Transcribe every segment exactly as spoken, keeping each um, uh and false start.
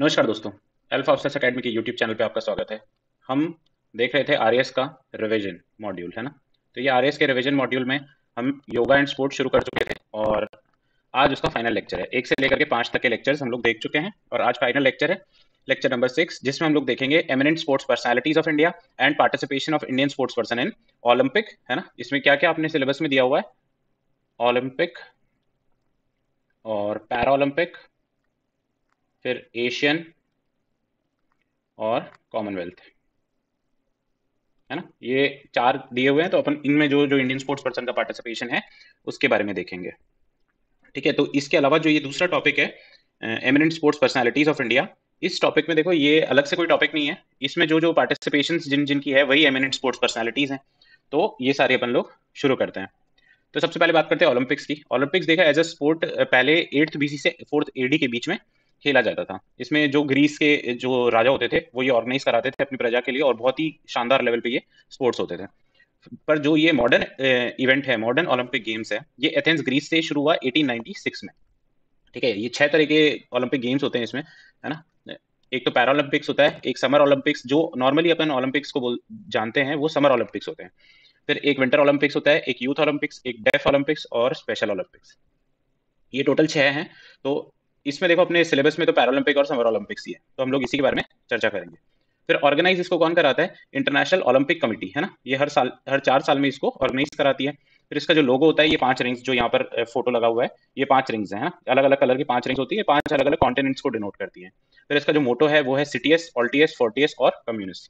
नमस्कार दोस्तों। Alpha officers academy के यूट्यूब चैनल पे आपका स्वागत है। हम देख रहे थे आरएएस का रिवीजन मॉड्यूल, है ना। तो ये आरएएस के रिवीजन मॉड्यूल में हम योगा एंड स्पोर्ट शुरू कर चुके थे और आज उसका फाइनल लेक्चर है। एक से लेकर के पाँच तक के लेक्चर्स हम लोग देख चुके हैं और आज फाइनल लेक्चर है, लेक्चर नंबर सिक्स, जिसमें हम लोग देखेंगे eminent sports personalities of India and participation of Indian sports person in Olympic, है ना। इसमें क्या क्या आपने सिलेबस में दिया हुआ है, ओलंपिक और पैरा ओलंपिक, फिर एशियन और कॉमनवेल्थ, है ना। ये चार दिए हुए हैं, तो अपन इनमें जो जो इंडियन स्पोर्ट्स पर्सन का पार्टिसिपेशन है उसके बारे में देखेंगे। ठीक है, तो इसके अलावा जो ये दूसरा टॉपिक है, eminent sports personalities of India, इस टॉपिक में देखो ये अलग से कोई टॉपिक नहीं है। इसमें जो जो पार्टिसिपेशन जिन जिनकी है वही एमिनेंट स्पोर्ट्स पर्सनालिटीज हैं। तो ये सारे अपन लोग शुरू करते हैं। तो सबसे पहले बात करते हैं ओलंपिक्स की। ओलंपिक्स देखा एज अ स्पोर्ट पहले एट्थ बीसी से फोर्थ एडी के बीच में खेला जाता था। इसमें जो ग्रीस के जो राजा होते थे वो ये ऑर्गेनाइज कराते थे अपनी प्रजा के लिए और बहुत ही शानदार लेवल पे ये स्पोर्ट्स होते थे। पर जो ये मॉडर्न इवेंट है, मॉडर्न ओलंपिक गेम्स है, ये एथेंस ग्रीस से शुरू हुआ एटीन नाइंटी सिक्स में। ठीक है, ये छह तरह के ओलंपिक गेम्स होते हैं इसमें, है ना। एक तो पैरा ओलंपिक्स होता है, एक समर ओलंपिक्स, जो नॉर्मली अपन ओलंपिक्स को बोल जानते हैं वो समर ओलंपिक्स होते हैं। फिर एक विंटर ओलंपिक्स होता है, एक यूथ ओलंपिक्स, एक डेफ ओलंपिक्स और स्पेशल ओलंपिक्स। ये टोटल छह हैं। तो इसमें देखो अपने सिलेबस में तो पैरालंपिक और समर ओलंपिक्स ही है, तो हम लोग इसी के बारे में चर्चा करेंगे। फिर ऑर्गेनाइज इसको कौन कराता है, इंटरनेशनल ओलंपिक कमेटी, है ना। ये हर साल हर चार साल में इसको ऑर्गेनाइज कराती है। फिर इसका जो लोगो होता है, ये पांच रिंग्स जो यहाँ पर फोटो लगा हुआ है, ये पांच रिंग्स है ना, अलग अलग कलर की पांच रिंग्स होती है, पांच अलग अलग कॉन्टिनेंट्स को डिनोट करती है। फिर इसका जो मोटो है वो है सिटीएस, ऑल्टीएस, फोर्टियस और कम्युनिस्ट,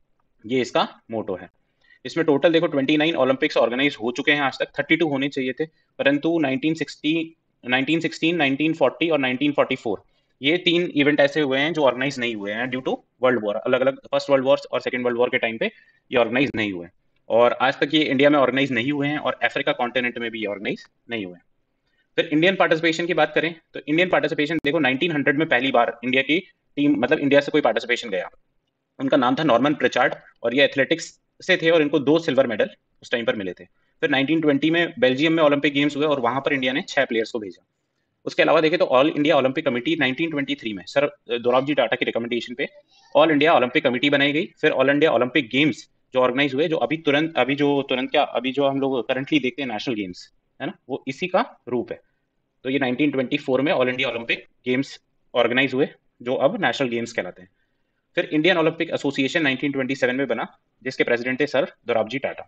ये इसका मोटो है। इसमें टोटल देखो उनतीस ओलंपिक्स ऑर्गेनाइज हो चुके हैं आज तक, बत्तीस होने चाहिए थे, परंतु उन्नीस सौ साठ, उन्नीस सौ सोलह, उन्नीस सौ चालीस और उन्नीस सौ चौवालीस ये तीन इवेंट ऐसे हुए हैं जो ऑर्गेनाइज नहीं हुए हैं ड्यू टू वर्ल्ड वॉर। अलग अलग फर्स्ट वर्ल्ड वॉर और सेकंड वर्ल्ड वॉर के टाइम पे ये ऑर्गेनाइज नहीं हुए और आज तक ये इंडिया में ऑर्गेनाइज नहीं हुए हैं और अफ्रीका कॉन्टिनेंट में भी ये ऑर्गेनाइज नहीं हुए हैं। फिर इंडियन पार्टिसिपेशन की बात करें तो इंडियन पार्टिसिपेशन देखो उन्नीस सौ में पहली बार इंडिया की टीम, मतलब इंडिया से कोई पार्टिसिपेशन गया, उनका नाम था नॉर्मन प्रिचार्ड और ये एथलेटिक्स से थे और इनको दो सिल्वर मेडल उस टाइम पर मिले थे। फिर उन्नीस सौ बीस में बेल्जियम में ओलंपिक गेम्स हुए और वहां पर इंडिया ने छह प्लेयर्स को भेजा। उसके अलावा देखें तो ऑल इंडिया ओलंपिक कमेटी उन्नीस सौ तेईस में सर दोराबजी टाटा की रिकमेंडेशन पे ऑल इंडिया ओलंपिक कमेटी बनाई गई। फिर ऑल इंडिया ओलंपिक गेम्स जो ऑर्गेनाइज हुए, जो अभी तुरंत अभी जो तुरंत क्या अभी जो हम लोग करंटली देखते हैं नेशनल गेम्स, है ना, वो इसी का रूप है। तो ये उन्नीस सौ चौबीस में all India Olympic games organise हुए जो अब नेशनल गेम्स कहलाते हैं। फिर इंडियन ओलंपिक एसोसिएशन उन्नीस सौ सत्ताईस में बना, जिसके प्रेसिडेंट थे सर दोराबजी टाटा।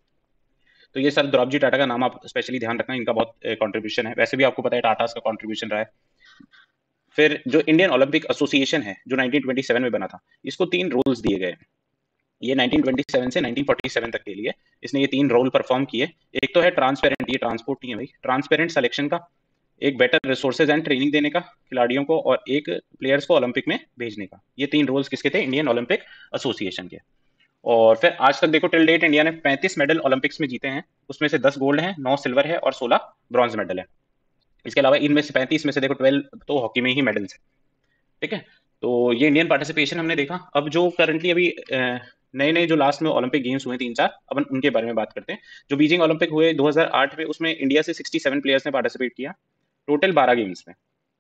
तो ये सर दोराबजी टाटा का नाम आप स्पेशली ध्यान रखना, इनका बहुत कंट्रीब्यूशन है, वैसे भी आपको पता है टाटा का कंट्रीब्यूशन रहा है। फिर जो इंडियन ओलंपिक एसोसिएशन है जो उन्नीस सौ सत्ताईस में बना था, इसको तीन रोल्स दिए गए। ये उन्नीस सौ सत्ताईस से उन्नीस सौ सैंतालीस तक के लिए इसने ये तीन रोल परफॉर्म किए। एक तो है ट्रांसपेरेंट, ये ट्रांसपोर्ट नहीं है भाई, ट्रांसपेरेंट सिलेक्शन का, एक बेटर रिसोर्सेज एंड ट्रेनिंग देने का खिलाड़ियों को, और एक प्लेयर्स को ओलंपिक में भेजने का। ये तीन रोल्स किसके थे, इंडियन ओलंपिक एसोसिएशन के। और फिर आज तक देखो टिल डेट इंडिया ने पैंतीस मेडल ओलंपिक्स में जीते हैं, उसमें से दस गोल्ड हैं, नौ सिल्वर है और सोलह ब्रॉन्ज मेडल है। इसके अलावा इनमें से पैंतीस में से देखो ट्वेल्व तो हॉकी में ही मेडल्स है। ठीक है, तो ये इंडियन पार्टिसिपेशन हमने देखा। अब जो करंटली अभी नए नए जो लास्ट में ओलंपिक गेम्स हुए तीन चार, अपन उनके बारे में बात करते हैं। जो बीजिंग ओलंपिक हुए दो हज़ार आठ में, उसमें इंडिया से सड़सठ प्लेयर्स ने पार्टिसिपेट किया टोटल बारह गेम्स में,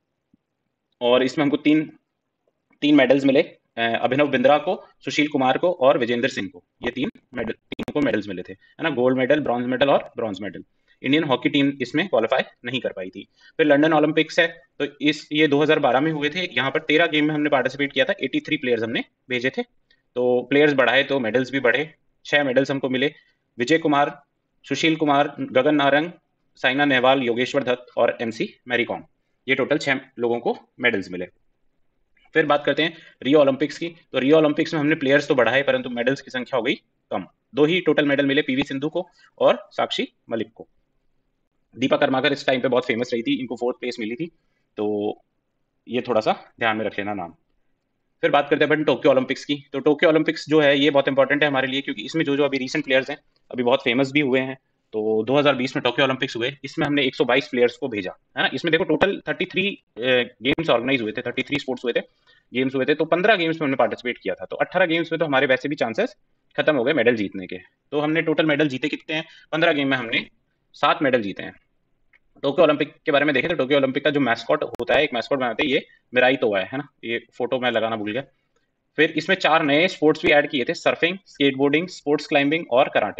और इसमें हमको तीन तीन मेडल्स मिले, अभिनव बिंद्रा को, सुशील कुमार को और विजेंद्र सिंह को। ये तीन मेडल तीनों को मेडल्स मिले थे, है ना, गोल्ड मेडल, ब्रॉन्ज मेडल और bronze medal. Indian hockey team इसमें क्वालिफाई नहीं कर पाई थी। फिर लंदन ओलंपिक्स है, तो इस ये दो हज़ार बारह में हुए थे। यहाँ पर तेरह गेम में हमने पार्टिसिपेट किया था, तिरासी प्लेयर्स हमने भेजे थे। तो प्लेयर्स बढ़ाए तो मेडल्स भी बढ़े, छह मेडल्स हमको मिले। विजय कुमार, सुशील कुमार, गगन नारंग, साइना नेहवाल, योगेश्वर दत्त और एमसी मैरीकॉम, ये टोटल छह लोगों को मेडल्स मिले। फिर बात करते हैं रियो ओलंपिक्स की। तो रियो ओलंपिक्स में हमने प्लेयर्स तो बढ़ाए परंतु मेडल्स की संख्या हो गई कम। दो ही टोटल मेडल मिले, पीवी सिंधु को और साक्षी मलिक को। दीपा कर्माकर इस टाइम पे बहुत फेमस रही थी, इनको फोर्थ प्लेस मिली थी, तो ये थोड़ा सा ध्यान में रख लेना नाम। फिर बात करते हैं अपन टोक्यो ओलंपिक्स की। तो टोक्यो ओलंपिक्स जो है ये बहुत इंपॉर्टेंट है हमारे लिए, क्योंकि इसमें जो जो अभी रीसेंट प्लेयर्स हैं अभी बहुत फेमस भी हुए हैं। तो दो हज़ार बीस में टोक्यो ओलंपिक्स हुए, इसमें हमने एक सौ बाईस प्लेयर्स को भेजा, है ना। इसमें देखो टोटल तैंतीस गेम्स ऑर्गेनाइज हुए थे, तैंतीस स्पोर्ट्स हुए थे, गेम्स हुए थे। तो पंद्रह गेम्स में हमने पार्टिसिपेट किया था, तो अठारह गेम्स में तो हमारे वैसे भी चांसेस खत्म हो गए मेडल जीतने के। तो हमने टोटल मेडल जीते कितने हैं, पंद्रह गेम में हमने सात मेडल जीते हैं। टोक्यो ओलंपिक के बारे में देखें तो टोक्यो ओलंपिक का जो मैस्कॉट होता है, एक मैस्कॉट बनाते हैं, ये मिराई तोवा है है ना, ये फोटो मैं लगाना भूल गया। फिर इसमें चार नए स्पोर्ट्स भी ऐड किए थे, सर्फिंग, स्केटबोर्डिंग, स्पोर्ट्स क्लाइंबिंग और कराटे।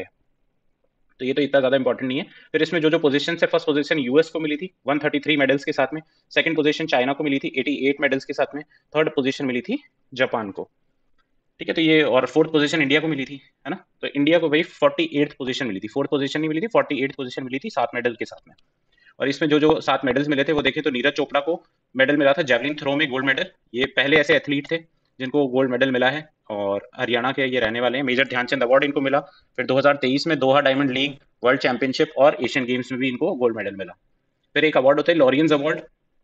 तो ये तो इतना ज्यादा इंपॉर्टेंट नहीं है। फिर इसमें जो जो पोजीशन है, फर्स्ट पोजीशन यूएस को मिली थी एक सौ तैंतीस मेडल्स के साथ में, सेकंड पोजीशन चाइना को मिली थी अठासी मेडल्स के साथ में, थर्ड पोजीशन मिली थी जापान को। ठीक है, तो ये और फोर्थ पोजीशन इंडिया को मिली थी, है ना। तो इंडिया को भाई फोर्टी एट्थ पोजीशन मिली थी, फोर्थ पोजीशन नहीं मिली थी, फोर्टी एट्थ पोजीशन मिली थी, सात मेडल के साथ में। और इसमें जो जो सात मेडल्स मिले थे वो देखें तो नीरज चोपड़ा को मेडल मिला था जेवलिन थ्रो में, गोल्ड मेडल। ये पहले ऐसे एथलीट थे जिनको गोल्ड मेडल मिला है, और हरियाणा के ये रहने वाले हैं। मेजर ध्यानचंद अवार्ड इनको मिला। फिर दो हज़ार तेईस में Doha diamond league, world championship और एशियन गेम्स में भी इनको गोल्ड मेडल मिला। फिर एक अवार्ड होता है लॉरियंस अवार्ड,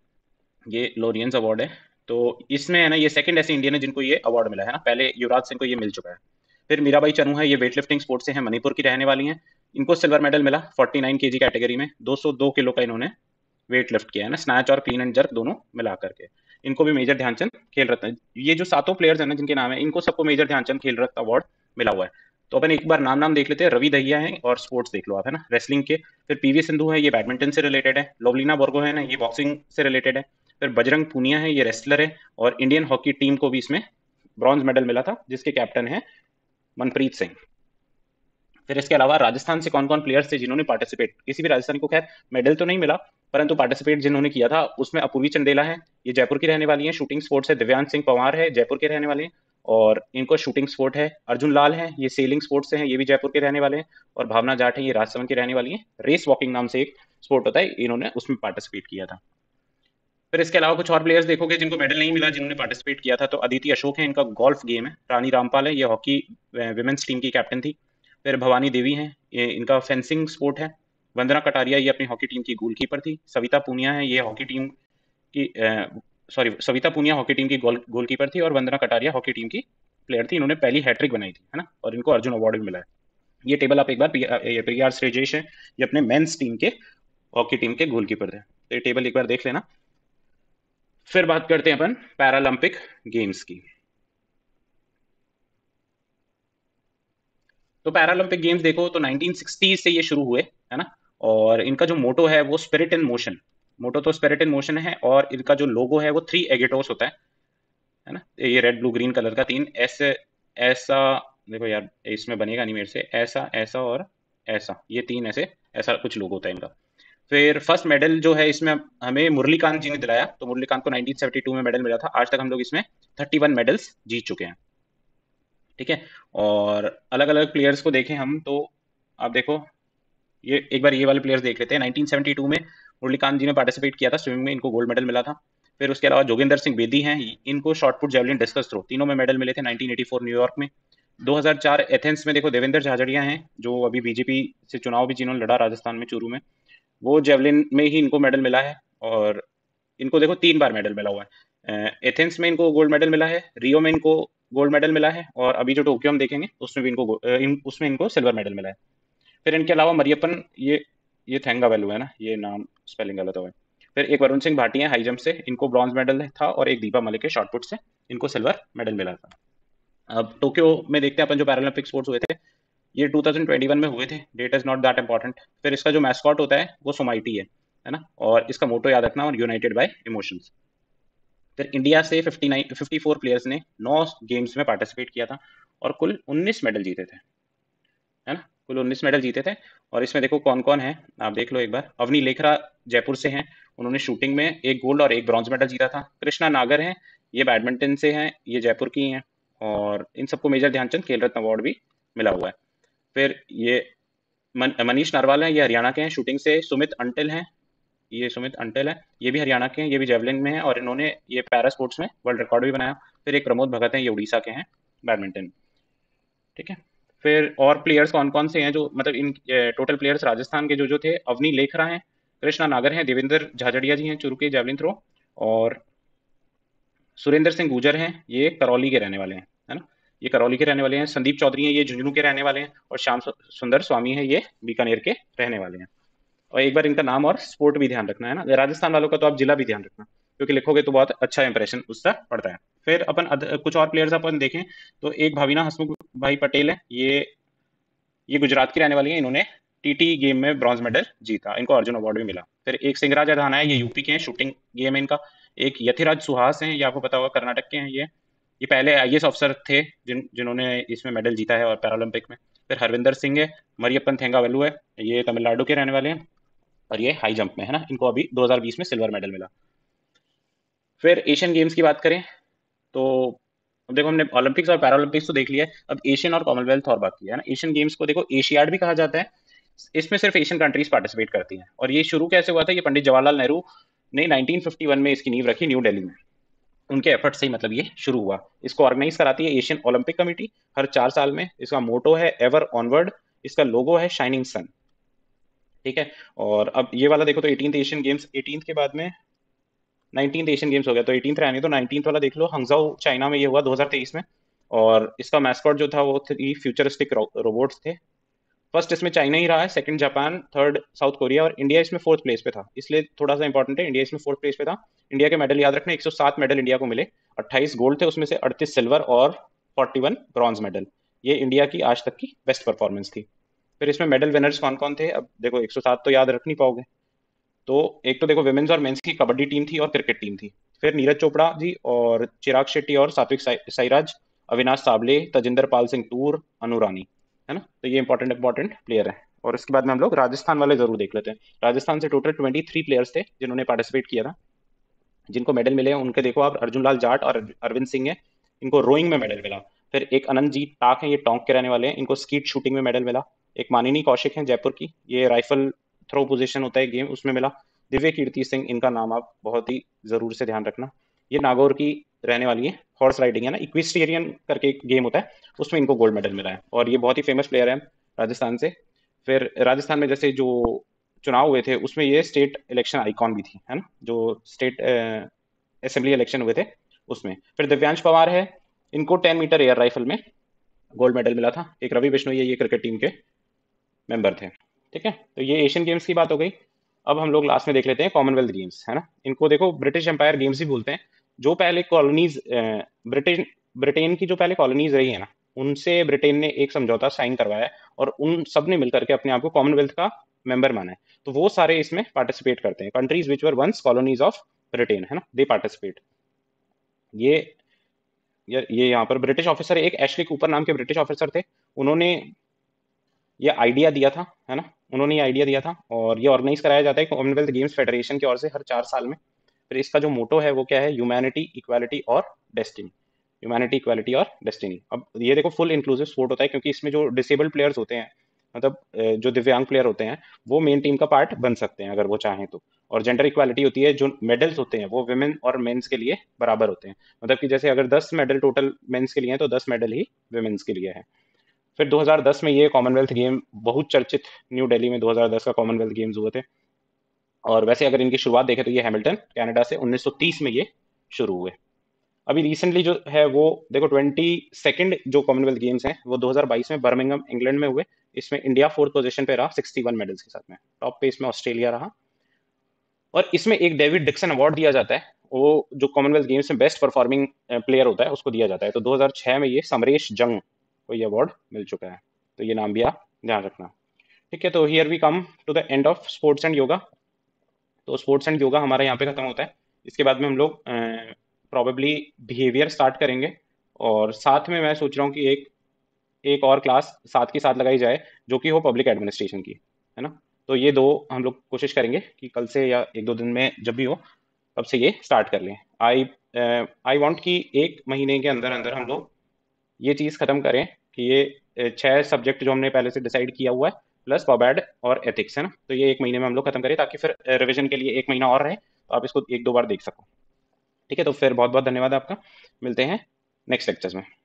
ये लॉरियंस अवार्ड है। तो इसमें है ना, ये सेकंड ऐसे इंडियन है जिनको ये अवार्ड मिला है ना, पहले युवराज सिंह को ये मिल चुका है। फिर मीराबाई चनू है, ये वेट लिफ्टिंग स्पोर्ट से है, मणिपुर की रहने वाली हैं। इनको सिल्वर मेडल मिला उनचास केजी कैटेगरी में, दो सौ दो किलो का इन्होंने वेट लिफ्ट किया है ना, स्नैच और क्लीन एंड जर्क दोनों मिला करके। इनको भी मेजर ध्यानचंद खेल रत्न, ये जो सातों प्लेयर्स हैं ना जिनके नाम है, इनको सबको मेजर ध्यानचंद खेल रत्न अवार्ड मिला हुआ है। तो अपन एक बार नाम नाम देख लेते हैं। रवि दहिया है, और स्पोर्ट्स देख लो आप, है ना, रेसलिंग के। फिर पीवी सिंधु है, ये बैडमिंटन से रिलेटेड है। लोवलीना बोर्गो है ना, ये बॉक्सिंग से रिलेटेड है। फिर बजरंग पूनिया है, ये रेसलर है, और इंडियन हॉकी टीम को भी इसमें ब्रॉन्ज मेडल मिला था, जिसके कैप्टन है मनप्रीत सिंह। फिर इसके अलावा राजस्थान से कौन कौन प्लेयर्स थे जिन्होंने पार्टिसिपेट, किसी भी राजस्थानी को खैर मेडल तो नहीं मिला, परंतु पार्टिसिपेट जिन्होंने किया था उसमें अपूर्वी चंदेला है, ये जयपुर की रहने वाली है। शूटिंग स्पोर्ट्स है, दिव्यांश सिंह पंवार है, जयपुर के रहने वाले हैं, और इनको शूटिंग स्पोर्ट है। अर्जुन लाल है, ये सेलिंग स्पोर्ट्स से हैं, ये भी जयपुर के रहने वाले हैं। और भावना जाट है, ये राजसमंद की रहने वाली है। रेस वॉकिंग नाम से एक स्पोर्ट होता है, इन्होंने उसमें पार्टिसिपेट किया था। फिर इसके अलावा कुछ और प्लेयर्स देखोगे जिनको मेडल नहीं मिला, जिन्होंने पार्टिसिपेट किया था, तो अदिति अशोक है, इनका गोल्फ गेम है। रानी रामपाल है, ये हॉकी विमेंस टीम की कैप्टन थी। फिर भवानी देवी हैं, ये इनका फेंसिंग स्पोर्ट है। वंदना कटारिया, ये अपनी हॉकी टीम की गोलकीपर थी। सविता पूनिया है, ये हॉकी टीम की sorry Savita Punia hockey team की गोल गोलकीपर थी, और वंदना कटारिया हॉकी टीम की प्लेयर थी। इन्होंने पहली हैट्रिक बनाई थी, है ना, और इनको अर्जुन अवार्ड भी मिला है। ये टेबल आप एक बार, पी आर श्रेजेश है, ये अपने मेंस टीम के हॉकी टीम के गोलकीपर थे। तो ये टेबल एक बार देख लेना। फिर बात करते हैं अपन पैरालंपिक गेम्स की। तो पैरालंपिक गेम्स देखो तो नाइनटीन सिक्सटी से ये शुरू हुए, है ना। और इनका जो मोटो है वो स्पिरिट इन मोशन, मोटो तो स्पिरिट इन मोशन है। और इनका जो लोगो है वो थ्री एगेटोस होता है है ना, ये रेड ब्लू ग्रीन कलर का, तीन ऐसे ऐसा, देखो यार इसमें बनेगा नहीं मेरे से, ऐसा ऐसा और ऐसा, ये तीन ऐसे ऐसा कुछ लोगो होता है इनका। फिर फर्स्ट मेडल जो है इसमें हमें मुरलीकांत जी ने दिलाया, तो मुरलीकांत को नाइनटीन सेवेंटी टू में मेडल मिला था। आज तक हम लोग इसमें थर्टी वन मेडल्स जीत चुके हैं, ठीक है। और अलग अलग प्लेयर्स को देखें हम तो आप देखो, ये एक बार ये वाले प्लेयर्स देख लेते हैं। नाइनटीन सेवेंटी टू में मुरलीकांत जी ने पार्टिसिपेट किया था स्विमिंग में, इनको गोल्ड मेडल मिला था। फिर उसके अलावा जोगिंदर सिंह बेदी हैं, इनको shot put, javelin, discus throw तीनों में मेडल मिले थे नाइनटीन एटी फोर न्यूयॉर्क में। दो हज़ार चार एथेंस में देखो देवेंद्र झाझड़िया हैं, जो अभी बीजेपी से चुनाव भी जिन्होंने लड़ा राजस्थान में चूरू में, वो जेवलिन में ही इनको मेडल मिला है। और इनको देखो तीन बार मेडल मिला हुआ है। एथेंस में इनको गोल्ड मेडल मिला है, रियो में इनको गोल्ड मेडल मिला है, और अभी जो टोक्यो हम देखेंगे उसमें भी इनको गो- अ, इन, उसमें इनको सिल्वर मेडल मिला है। फिर इनके अलावा मरियप्पन, ये ये थेंगा वेलू है ना, ये नाम स्पेलिंग गलत हो गया। फिर एक वरुण सिंह भाटिया हाई जंप से, इनको ब्रॉन्ज मेडल था, और एक दीपा मलिक है शॉर्ट पुट से, इनको सिल्वर मेडल मिला था। अब टोक्यो में देखते हैं अपन जो पैरालंपिक स्पोर्ट्स हुए थे, ये टू थाउज़ेंड ट्वेंटी वन में हुए थे। Date is not that important. फिर इसका जो मैस्कॉट होता है वो सोमाइटी है है ना, और इसका मोटो याद रखना, और यूनाइटेड बाय इमोशंस। फिर इंडिया से fifty nine fifty four players ने नौ गेम्स में पार्टिसिपेट किया था, और कुल उन्नीस मेडल जीते थे, है ना, कुल उन्नीस मेडल जीते थे। और इसमें देखो कौन कौन है, आप देख लो एक बार। अवनी लेखरा जयपुर से हैं, उन्होंने शूटिंग में एक गोल्ड और एक ब्रॉन्ज मेडल जीता था। कृष्णा नागर हैं, ये बैडमिंटन से हैं, ये जयपुर की हैं, और इन सबको मेजर ध्यानचंद खेल रत्न अवार्ड भी मिला हुआ है। फिर ये मन, मनीष नरवाल हैं, ये हरियाणा के हैं शूटिंग से। सुमित अंटिल हैं, ये सुमित अंटिल है, ये भी हरियाणा के हैं, ये भी जेवलिन में है, और इन्होंने ये पैरा स्पोर्ट्स में वर्ल्ड रिकॉर्ड भी बनाया। फिर एक प्रमोद भगत हैं, ये उड़ीसा के हैं, बैडमिंटन, ठीक है। फिर और प्लेयर्स कौन कौन से हैं जो, मतलब इन टोटल प्लेयर्स राजस्थान के जो जो थे, अवनी लेखरा हैं, कृष्णा नागर हैं, देवेंद्र झाझड़िया जी हैं चुरू के जेवलिन थ्रो, और सुरेंद्र सिंह गुर्जर हैं, ये करौली के रहने वाले हैं, है ना, ये करौली के रहने वाले हैं। संदीप चौधरी हैं, ये झुंझुनू के रहने वाले हैं, और श्याम सु- सुंदर स्वामी है, ये बीकानेर के रहने वाले हैं। और एक बार इनका नाम और स्पोर्ट भी ध्यान रखना, है ना, राजस्थान वालों का तो आप जिला भी ध्यान रखना, क्योंकि लिखोगे तो बहुत अच्छा इंप्रेशन उसका पड़ता है। फिर अपन अद- कुछ और प्लेयर्स अपन देखें तो एक भाविना हसमुख भाई पटेल है, ये ये गुजरात की रहने वाली है, इन्होंने टीटी गेम में ब्रॉन्ज मेडल जीता, इनको अर्जुन अवार्ड भी मिला। फिर एक सिंगराज अधाना है, ये यूपी के हैं, शूटिंग गेम है इनका। एक यथिराज सुहास हैं, ये आपको पता होगा, कर्नाटक के हैं ये ये पहले आईएएस ऑफिसर थे जिन जिन्होंने इसमें मेडल जीता है और पैरालंपिक में। फिर हरविंदर सिंह है, मरियप्पन थेंगावेलु है, ये तमिलनाडु के रहने वाले हैं, और ये हाई जंप में है ना, इनको अभी दो हज़ार बीस में सिल्वर मेडल मिला। फिर एशियन गेम्स की बात करें तो अब देखो, हमने ओलंपिक्स और पैरालंपिक्स तो देख लिया है, अब एशियन और कॉमनवेल्थ और बाकी है ना। एशियन गेम्स को देखो एशियाड भी कहा जाता है, इसमें सिर्फ एशियन कंट्रीज पार्टिसिपेट करती हैं। और ये शुरू कैसे हुआ था, ये पंडित जवाहरलाल नेहरू ने नाइनटीन फिफ्टी वन में इसकी नींव रखी न्यू दिल्ली में, उनके एफर्ट से ही मतलब ये शुरू हुआ। इसको ऑर्गेनाइज कराती है एशियन ओलंपिक कमेटी हर चार साल में। इसका मोटो है एवर ऑनवर्ड, इसका लोगो है शाइनिंग सन, ठीक है। और अब ये वाला देखो तो एटीन एशियन गेम्स, एटीन के बाद में नाइनटीन एशियन गेम्स हो गया, तो एटीन रहा नहीं, तो नाइनटीन वाला देख लो, हंगजाओ चाइना में ये हुआ दो हज़ार तेईस में। और इसका मैस्कॉट जो था वो थ्री फ्यूचरिस्टिक रोबोट्स थे। फर्स्ट इसमें चाइना ही रहा है, second Japan, third South Korea, और इंडिया इसमें फोर्थ प्लेस पे था, इसलिए थोड़ा सा इंपॉर्टेंट है, इंडिया इसमें फोर्थ प्लेस पे था। इंडिया के मेडल याद रखना, एक सौ सात मेडल इंडिया को मिले, अट्ठाईस गोल्ड थे, उसमें से अड़तीस सिल्वर और इकतालीस ब्रॉन्ज मेडल। ये इंडिया की आज तक की बेस्ट परफॉर्मेंस थी। फिर इसमें मेडल विनर्स कौन कौन थे, अब देखो एक सौ सात तो याद रख नहीं पाओगे, तो एक तो देखो विमेन्स और मेंस की कबड्डी टीम थी और क्रिकेट टीम थी। फिर नीरज चोपड़ा जी और चिराग शेट्टी और सात्विक साईराज, अविनाश साबले, तजिंदर पाल सिंह टूर, अनु रानी, है ना। तो ये इंपॉर्टेंट इंपॉर्टेंट प्लेयर है। और इसके बाद में हम लोग राजस्थान वाले जरूर देख लेते हैं। राजस्थान से टोटल ट्वेंटी थ्री प्लेयर्स थे जिन्होंने पार्टिसिपेट किया था, जिनको मेडल मिले हैं उनके देखो आप, अर्जुन लाल जाट और अरविंद सिंह है, इनको रोइंग में मेडल मिला। फिर एक अनंतजीत टाक है, ये टोंक के रहने वाले हैं, इनको स्कीट शूटिंग में मेडल मिला। एक मानिनी कौशिक है जयपुर की, ये राइफल थ्रो पोजीशन होता है गेम, उसमें मिला। दिव्य कीर्ति सिंह, इनका नाम आप बहुत ही जरूर से ध्यान रखना, ये नागौर की रहने वाली है, हॉर्स राइडिंग है ना, इक्विस्टेरियन करके एक गेम होता है, उसमें इनको गोल्ड मेडल मिला है, और ये बहुत ही फेमस प्लेयर है राजस्थान से। फिर राजस्थान में जैसे जो चुनाव हुए थे उसमें ये स्टेट इलेक्शन आइकॉन भी थी, है ना, जो स्टेट असेंबली इलेक्शन हुए थे उसमें। फिर दिव्यांश पवार है, इनको टेन मीटर एयर राइफल में गोल्ड मेडल मिला था। एक रवि बिश्नोई है, ये क्रिकेट टीम के मेंबर थे, ठीक है। तो ये एशियन गेम्स की बात हो गई। अब हम लोग लास्ट में देख लेते हैं कॉमनवेल्थ गेम्स, है ना, इनको देखो ब्रिटिश एम्पायर गेम्स ही बोलते हैं। जो पहले कॉलोनीज ब्रिटेन ब्रिटेन की जो पहले कॉलोनीज रही है ना, उनसे ब्रिटेन ने एक समझौता साइन करवाया है, और उन सब ने मिलकर के अपने आप को कॉमनवेल्थ का मेंबर माना है। तो वो सारे इसमें पार्टिसिपेट करते हैं, countries which were once colonies of Britain, है ना, दे पार्टिसिपेट। ये ये ये यहाँ पर ब्रिटिश ऑफिसर, एक एशली कूपर नाम के ब्रिटिश ऑफिसर थे, उन्होंने ये आइडिया दिया था, है ना, उन्होंने ये आइडिया दिया था, और ये ऑर्गेनाइज कराया जाता है कॉमनवेल्थ गेम्स फेडरेशन की ओर से हर चार साल में। फिर इसका जो मोटो है वो क्या है, ह्यूमैनिटी, इक्वालिटी और डेस्टिनी। ह्यूमैनिटी, इक्वालिटी और डेस्टिनी। अब ये देखो फुल इंक्लूसिव स्पोर्ट होता है, क्योंकि इसमें जो डिसेबल्ड प्लेयर्स होते हैं, मतलब अ, जो दिव्यांग प्लेयर होते हैं, वो मेन टीम का पार्ट बन सकते हैं अगर वो चाहें तो। और जेंडर इक्वालिटी होती है, जो मेडल्स होते हैं वो विमेन और मेंस के लिए बराबर होते हैं, मतलब कि जैसे अगर दस मेडल टोटल मेंस के लिए हैं तो दस मेडल ही विमेन्स के लिए है। फिर दो हज़ार दस में ये कॉमनवेल्थ गेम बहुत चर्चित, न्यू दिल्ली में दो हज़ार दस का कॉमनवेल्थ गेम्स हुए थे। और वैसे अगर इनकी शुरुआत देखें तो ये हैमिल्टन कनाडा से उन्नीस सौ तीस में ये शुरू हुए। अभी रिसेंटली जो है वो देखो, ट्वेंटी सेकंड जो कॉमनवेल्थ गेम्स हैं वो दो हज़ार बाईस में बर्मिंघम इंग्लैंड में हुए। इसमें इंडिया फोर्थ पोजीशन पे रहा इकसठ मेडल्स के साथ में, टॉप पे इसमें ऑस्ट्रेलिया रहा। और इसमें एक डेविड डिक्सन अवार्ड दिया जाता है, वो जो कॉमनवेल्थ गेम्स में बेस्ट परफॉर्मिंग प्लेयर होता है उसको दिया जाता है। तो दो हज़ार छह में ये समरेश जंग को ये अवार्ड मिल चुका है, तो ये नाम भी आप ध्यान रखना, ठीक है। तो here we come to the end of sports and yoga. तो स्पोर्ट्स एंड योगा हमारा यहाँ पे खत्म होता है। इसके बाद में हम लोग प्रॉबेबली बिहेवियर स्टार्ट करेंगे, और साथ में मैं सोच रहा हूँ कि एक एक और क्लास साथ के साथ लगाई जाए जो कि हो पब्लिक एडमिनिस्ट्रेशन की, है ना। तो ये दो हम लोग कोशिश करेंगे कि कल से या एक दो दिन में जब भी हो तब से ये स्टार्ट कर लें। आई आई वांट कि एक महीने के अंदर अंदर हम लोग ये चीज़ खत्म करें कि ये अ, छह सब्जेक्ट जो हमने पहले से डिसाइड किया हुआ है, प्लस पबैड और एथिक्स, है ना, तो ये एक महीने में हम लोग खत्म करें, ताकि फिर रिवीजन के लिए एक महीना और रहे, तो आप इसको एक दो बार देख सको, ठीक है। तो फिर बहुत बहुत धन्यवाद आपका, मिलते हैं नेक्स्ट लेक्चर्स में।